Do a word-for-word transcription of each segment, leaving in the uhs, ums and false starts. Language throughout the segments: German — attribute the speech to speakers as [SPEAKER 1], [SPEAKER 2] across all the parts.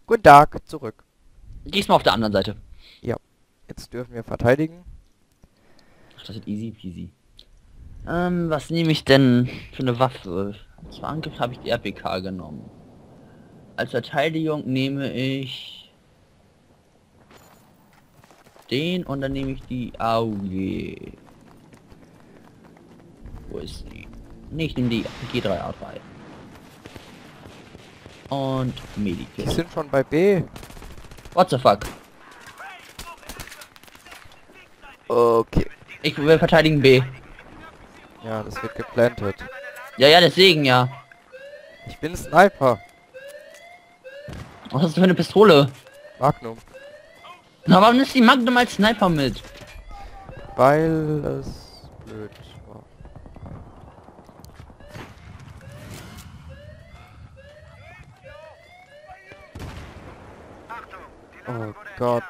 [SPEAKER 1] Guten Tag, zurück.
[SPEAKER 2] Diesmal auf der anderen Seite.
[SPEAKER 1] Ja, jetzt dürfen wir verteidigen.
[SPEAKER 2] Ach, das ist easy peasy. Ähm, was nehme ich denn für eine Waffe? Zum Angriff habe ich die R P K genommen. Als Verteidigung nehme ich den und dann nehme ich die A U G. Wo ist sie? Ne, ich nehme die G drei A drei. Und
[SPEAKER 1] Die
[SPEAKER 2] Medikit.
[SPEAKER 1] sind schon bei B.
[SPEAKER 2] What the fuck?
[SPEAKER 1] Okay.
[SPEAKER 2] Ich will verteidigen B.
[SPEAKER 1] Ja, das wird geplantet.
[SPEAKER 2] Ja, ja, deswegen ja.
[SPEAKER 1] Ich bin Sniper.
[SPEAKER 2] Was hast du für eine Pistole?
[SPEAKER 1] Magnum.
[SPEAKER 2] Na, warum ist die Magnum als Sniper mit?
[SPEAKER 1] Weil es blöd war. Oh Gott.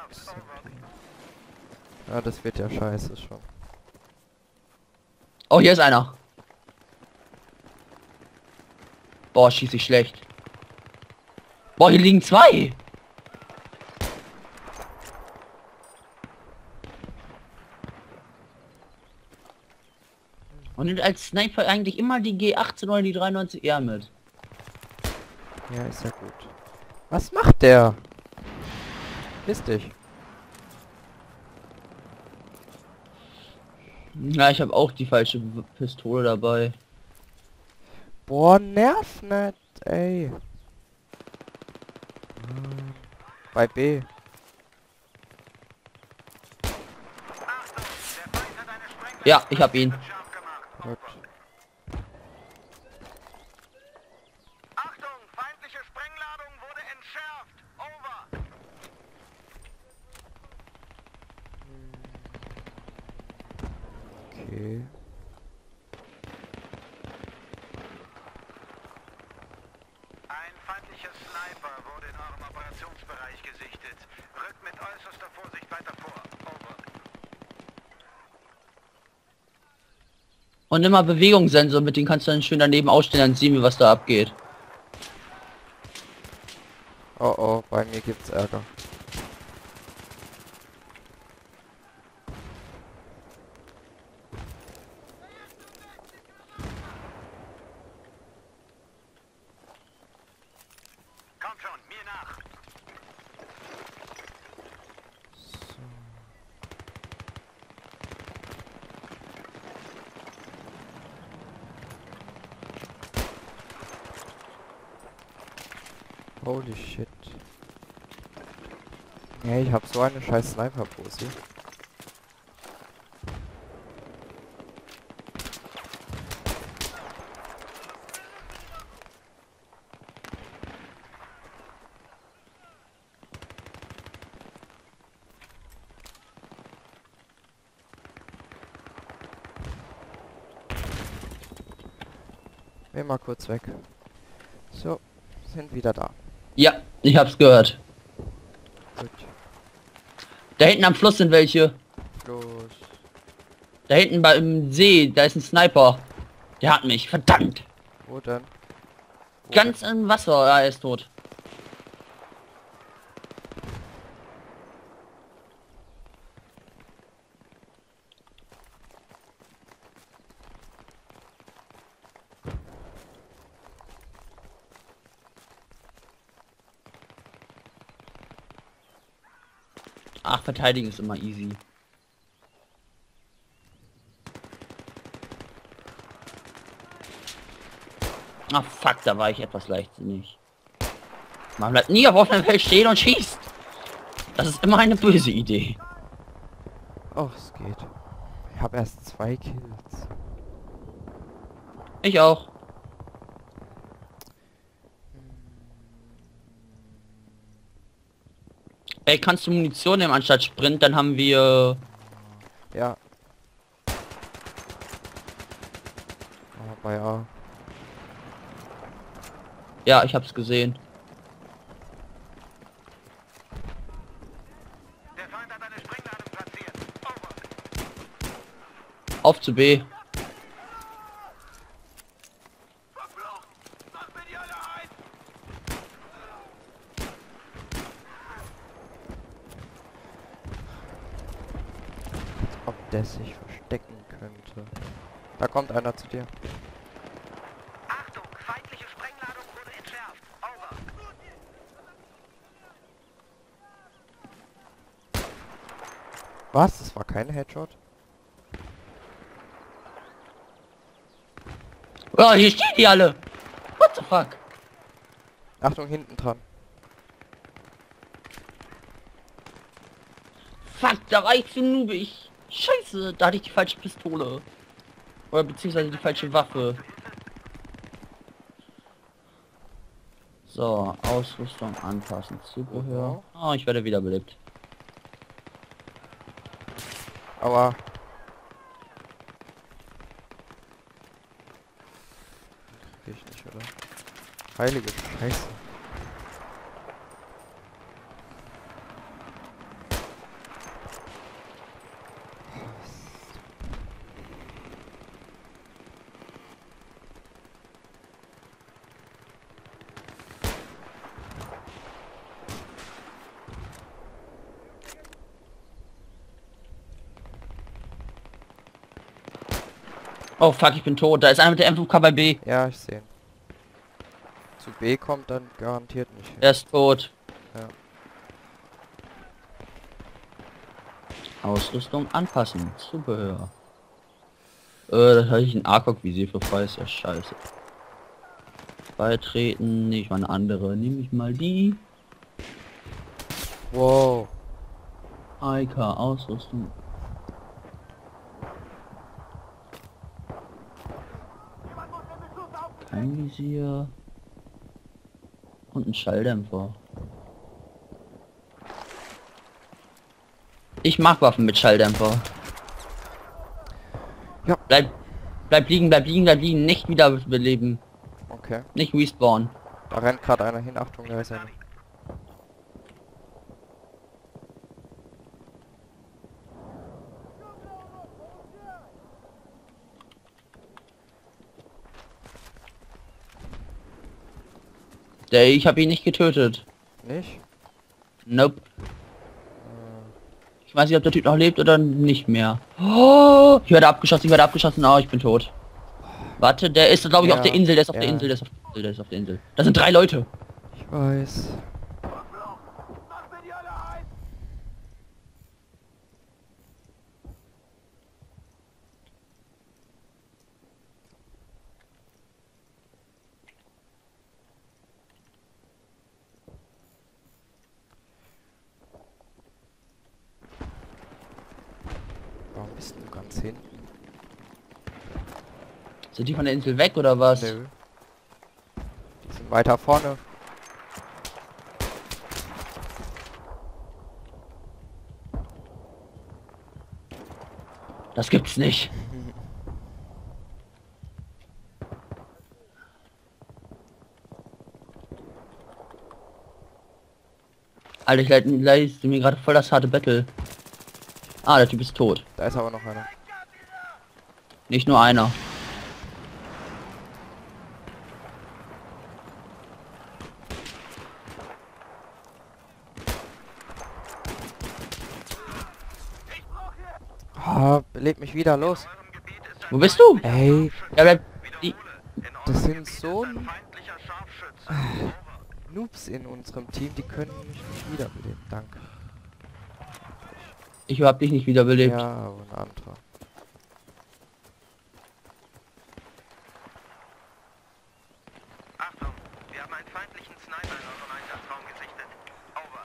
[SPEAKER 1] Ja, das wird ja scheiße schon.
[SPEAKER 2] Oh, hier ist einer. Boah, schieße ich schlecht. Boah, hier liegen zwei. Und nimmt als Sniper eigentlich immer die G achtzehn oder die dreiundneunzig R mit.
[SPEAKER 1] Ja, ist ja gut. Was macht der? Piss dich.
[SPEAKER 2] Ja, ich habe auch die falsche W- Pistole dabei.
[SPEAKER 1] Boah, nerv nicht, ey. Hm, Bei B.
[SPEAKER 2] Ja, ich habe ihn.
[SPEAKER 1] Gut.
[SPEAKER 3] Achtung, feindliche Sprengladung wurde entschärft. Over.
[SPEAKER 1] Okay.
[SPEAKER 3] Ein feindlicher Sniper wurde in eurem Operationsbereich gesichtet. Rückt mit äußerster Vorsicht weiter vor. Over.
[SPEAKER 2] Und immer Bewegungssensor, mit dem kannst du dann schön daneben ausstellen, dann sehen wir, was da abgeht.
[SPEAKER 1] Oh oh, bei mir gibt's Ärger.
[SPEAKER 3] Kommt schon, mir nach.
[SPEAKER 1] Holy shit. Ja, ich hab so eine scheiß Sniper-Pose. Geh mal kurz weg. So, sind wieder da.
[SPEAKER 2] Ja, ich hab's gehört.
[SPEAKER 1] Gut.
[SPEAKER 2] Da hinten am Fluss sind welche.
[SPEAKER 1] Los.
[SPEAKER 2] Da hinten beim See, da ist ein Sniper. Der hat mich, verdammt.
[SPEAKER 1] Wo denn? Wo
[SPEAKER 2] Ganz im Wasser, ja, er ist tot. Ach, verteidigen ist immer easy. Ach fuck, da war ich etwas leichtsinnig. Man bleibt nie auf offenem Feld stehen und schießt. Das ist immer eine böse Idee.
[SPEAKER 1] Oh, es geht. Ich habe erst zwei Kills.
[SPEAKER 2] Ich auch. Ey, kannst du Munition nehmen anstatt Sprint, dann haben wir...
[SPEAKER 1] Ja. Ah, bei A.
[SPEAKER 2] Ja, ich hab's gesehen.
[SPEAKER 3] Der Feind hat eine Sprengladung platziert. Over.
[SPEAKER 2] Auf zu B.
[SPEAKER 3] Verflucht! Mach mir die alle ein!
[SPEAKER 1] der sich verstecken könnte. Da kommt einer zu dir.
[SPEAKER 3] Achtung, feindliche Sprengladung wurde entschärft. Over.
[SPEAKER 1] Was? Das war kein Headshot?
[SPEAKER 2] Oh, hier stehen die alle. What the fuck?
[SPEAKER 1] Achtung, hinten dran.
[SPEAKER 2] Fuck, da war ich zu noobig. Scheiße, da hatte ich die falsche Pistole. Oder beziehungsweise die falsche Waffe. So, Ausrüstung anpassen, Zubehör. Oh, ich werde wiederbelebt.
[SPEAKER 1] Aber krieg ich nicht, oder? Heilige Scheiße.
[SPEAKER 2] Oh fuck, ich bin tot. Da ist einer mit der M fünf K bei B.
[SPEAKER 1] Ja, ich sehe. Zu B kommt dann garantiert nicht hin.
[SPEAKER 2] Er ist tot.
[SPEAKER 1] Ja.
[SPEAKER 2] Ausrüstung anpassen, Zubehör. Äh, da hatte ich ein A C O G-Visier für frei, ist ja scheiße. Beitreten, nehme ich mal eine andere. Nehme ich mal die.
[SPEAKER 1] Wow.
[SPEAKER 2] I K Ausrüstung. Kein Visier. Und ein Schalldämpfer. Ich mag Waffen mit Schalldämpfer.
[SPEAKER 1] Ja.
[SPEAKER 2] Bleib, bleib liegen, bleib liegen, bleib liegen. Nicht wieder beleben.
[SPEAKER 1] Okay.
[SPEAKER 2] Nicht respawn.
[SPEAKER 1] Da rennt gerade einer hin. Achtung, da ist einer.
[SPEAKER 2] Der, ich habe ihn nicht getötet.
[SPEAKER 1] Nicht?
[SPEAKER 2] Nope. Ich weiß nicht, ob der Typ noch lebt oder nicht mehr. Oh, ich werde abgeschossen, ich werde abgeschossen. Oh, ich bin tot. Warte, der ist, glaube ich,
[SPEAKER 1] Ja,
[SPEAKER 2] auf der Insel. Der ist auf
[SPEAKER 1] ja.
[SPEAKER 2] der Insel, der ist auf der Insel, der ist auf der Insel. Das sind drei Leute.
[SPEAKER 1] Ich weiß. Warum bist du ganz hinten?
[SPEAKER 2] Sind die von der Insel weg oder was?
[SPEAKER 1] Nö. Die sind weiter vorne.
[SPEAKER 2] Das gibt's nicht. Alter, ich leite, leiste mir gerade voll das harte Battle. Ah, der Typ ist tot.
[SPEAKER 1] Da ist aber noch einer.
[SPEAKER 2] Nicht nur einer.
[SPEAKER 1] Ah, beleb mich wieder, los.
[SPEAKER 2] Wo bist du?
[SPEAKER 1] Ey,
[SPEAKER 2] Ja, bleib. Die,
[SPEAKER 1] das sind so
[SPEAKER 3] Feindlicher Scharfschütze.
[SPEAKER 1] Noobs in unserem Team, die können mich nicht wiederbeleben. Danke.
[SPEAKER 2] ich hab dich nicht wiederbelebt.
[SPEAKER 1] Ja, aber ein anderer.
[SPEAKER 3] Achtung, wir haben einen feindlichen Sniper in eurem Einsatzraum gesichtet. Over.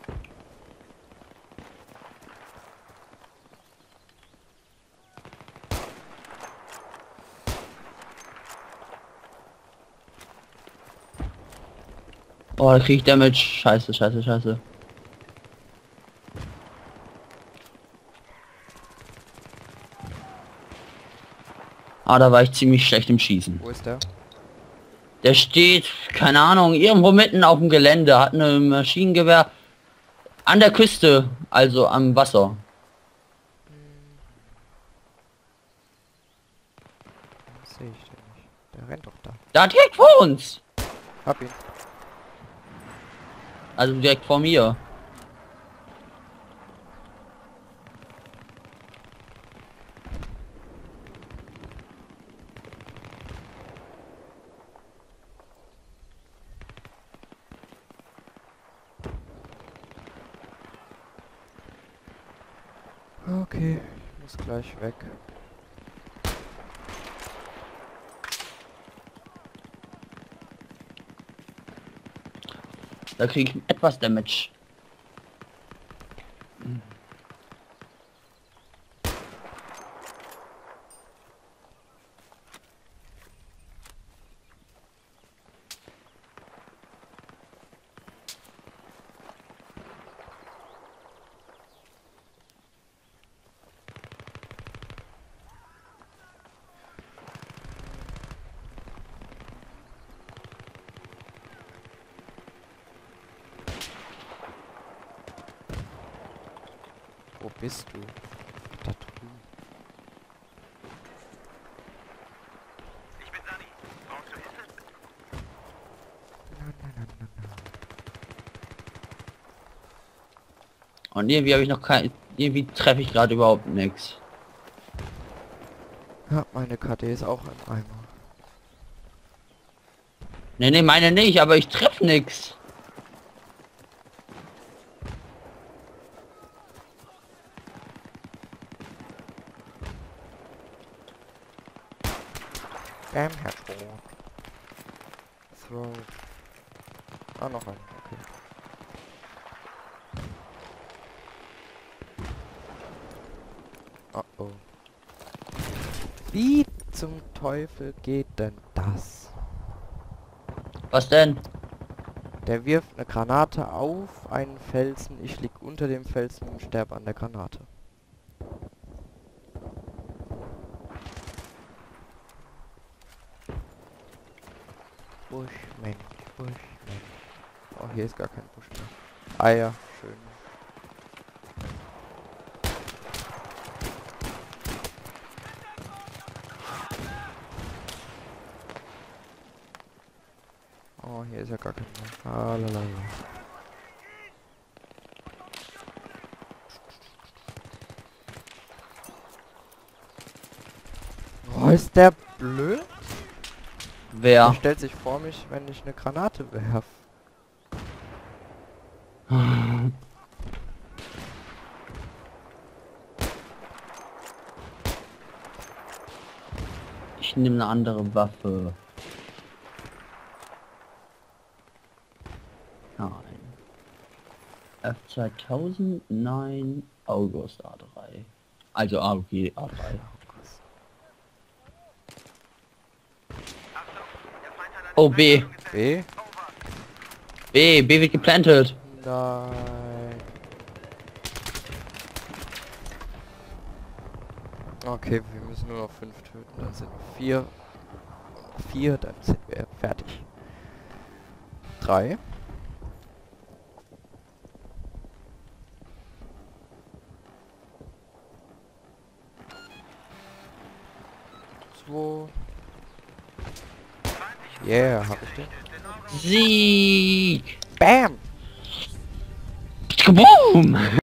[SPEAKER 2] Oh, da krieg ich Damage. Scheiße, scheiße, scheiße. Ah, da war ich ziemlich schlecht im Schießen.
[SPEAKER 1] Wo ist der?
[SPEAKER 2] Der steht, keine Ahnung, irgendwo mitten auf dem Gelände, hat eine Maschinengewehr an der Küste, also am Wasser.
[SPEAKER 1] Sehe ich den nicht. Der rennt doch da.
[SPEAKER 2] Da direkt vor uns.
[SPEAKER 1] Hab ihn.
[SPEAKER 2] Also direkt vor mir.
[SPEAKER 1] Okay, ich muss gleich weg.
[SPEAKER 2] Da kriege ich etwas Damage.
[SPEAKER 1] Wo bist du? Da drüben.
[SPEAKER 3] Ich bin Sunny. Brauchst du Hilfe?
[SPEAKER 1] Na, na, na, na, na.
[SPEAKER 2] Und irgendwie habe ich noch kein... Irgendwie treffe ich gerade überhaupt nichts.
[SPEAKER 1] Ja, meine K D ist auch im Eimer.
[SPEAKER 2] Ne, ne, meine nicht, aber ich treffe nichts.
[SPEAKER 1] Bam, Headshot. Throw. Ah, noch ein. Okay. Oh oh. Wie zum Teufel geht denn das?
[SPEAKER 2] Was denn?
[SPEAKER 1] Der wirft eine Granate auf einen Felsen. Ich lieg unter dem Felsen und sterbe an der Granate. Buschmensch, Buschmensch. Oh, hier ist gar kein Busch mehr. Ah ja, schön. Oh, hier ist ja gar kein mehr. Ah, lalala. Oh, ist der blöd?
[SPEAKER 2] Wer?
[SPEAKER 1] Er stellt sich vor mich, wenn ich eine Granate werf.
[SPEAKER 2] Ich nehme eine andere Waffe. Nein. F zweitausend, nein, August A drei. Also A G A drei. Oh, B.
[SPEAKER 1] B?
[SPEAKER 2] B, B wird geplantet.
[SPEAKER 1] Nein. Okay, wir müssen nur noch fünf töten. Dann sind wir vier. Vier, dann sind wir fertig. Drei. Zwei. Yeah, hab ich den.
[SPEAKER 2] Sieg!
[SPEAKER 1] Bam!
[SPEAKER 2] Kaboom!